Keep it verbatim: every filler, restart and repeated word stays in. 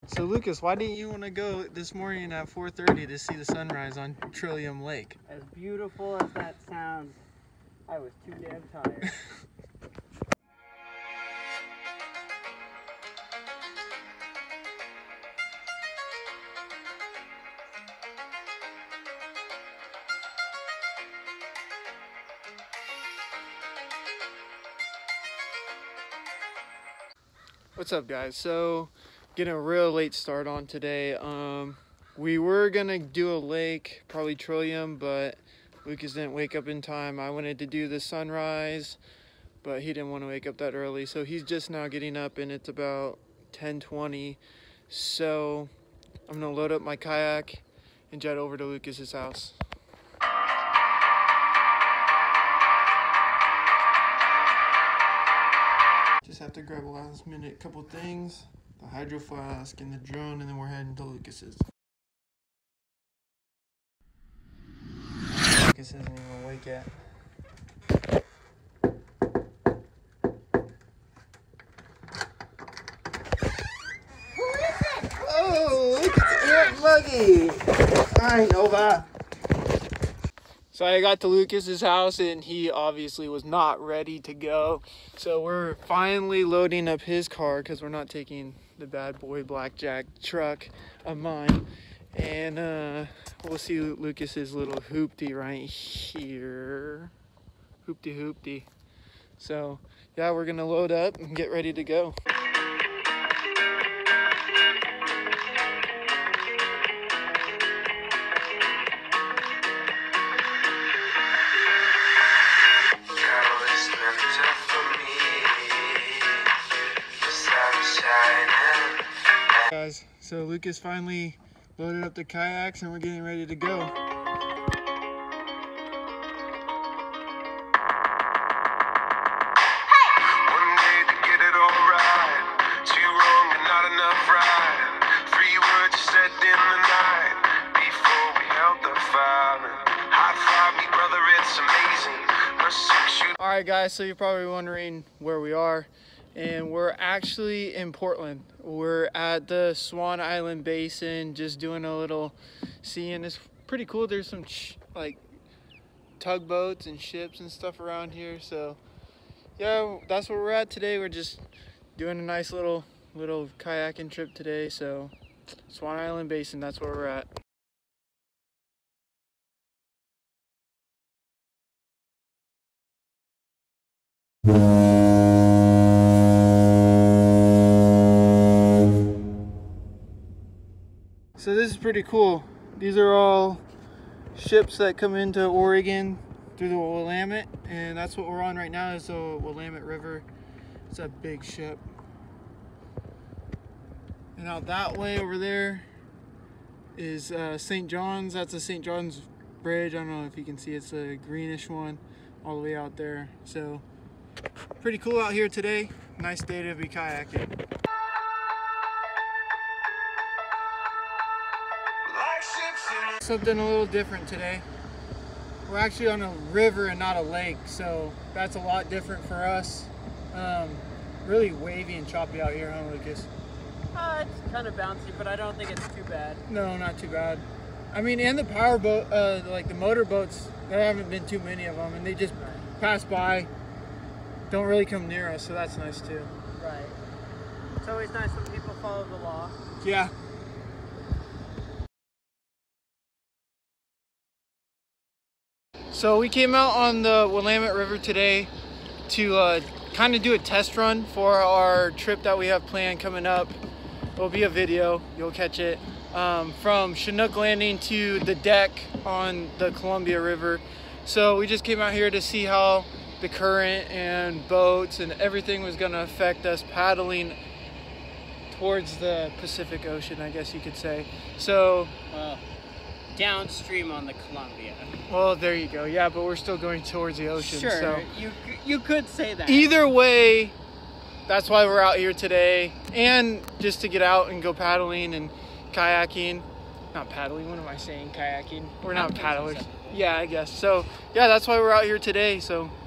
So Lucas, why didn't you want to go this morning at four thirty to see the sunrise on Trillium Lake? As beautiful as that sounds, I was too damn tired. What's up, guys? So getting a real late start on today. Um, we were gonna do a lake, probably Trillium, but Lucas didn't wake up in time. I wanted to do the sunrise, but he didn't want to wake up that early. So he's just now getting up and it's about ten twenty. So I'm gonna load up my kayak and jet over to Lucas's house. Just have to grab a last minute couple things, the hydro flask and the drone, and then we're heading to Lucas's. Lucas isn't even awake yet. Who is it? Oh, look at Aunt Muggy! Hi, Nova. So I got to Lucas's house and he obviously was not ready to go. So we're finally loading up his car because we're not taking the bad boy blackjack truck of mine. And uh, we'll see Lucas's little hoopty right here. Hoopty hoopty. So yeah, we're gonna load up and get ready to go. Guys, so Lucas finally loaded up the kayaks and we're getting ready to go. Alright guys, so you're probably wondering where we are. And we're actually in Portland. We're at the Swan Island Basin, just doing a little seeing. It's pretty cool. There's some like tugboats and ships and stuff around here. So yeah, that's where we're at today. We're just doing a nice little little kayaking trip today. So Swan Island Basin, that's where we're at. So this is pretty cool. These are all ships that come into Oregon through the Willamette, and that's what we're on right now is the Willamette River. It's a big ship. And out that way over there is uh, Saint John's. That's a Saint John's Bridge. I don't know if you can see, it's a greenish one all the way out there. So pretty cool out here today. Nice day to be kayaking. Something a little different today. We're actually on a river and not a lake, so that's a lot different for us. Um, really wavy and choppy out here, huh, Lucas? Uh, it's kind of bouncy, but I don't think it's too bad. No, not too bad. I mean, and the power boat, uh, like the motor boats, there haven't been too many of them, and they just pass by, don't really come near us, so that's nice too. Right. It's always nice when people follow the law. Yeah. So we came out on the Willamette River today to uh, kind of do a test run for our trip that we have planned coming up. It'll be a video, you'll catch it, um, from Chinook Landing to the deck on the Columbia River. So we just came out here to see how the current and boats and everything was going to affect us paddling towards the Pacific Ocean, I guess you could say. So well, downstream on the Columbia. Well, there you go. Yeah, but we're still going towards the ocean. Sure, so you you could say that. Either way, that's why we're out here today, and just to get out and go paddling and kayaking. Not paddling. What am I saying? Kayaking. We're not paddlers. Yeah, I guess. So yeah, that's why we're out here today. So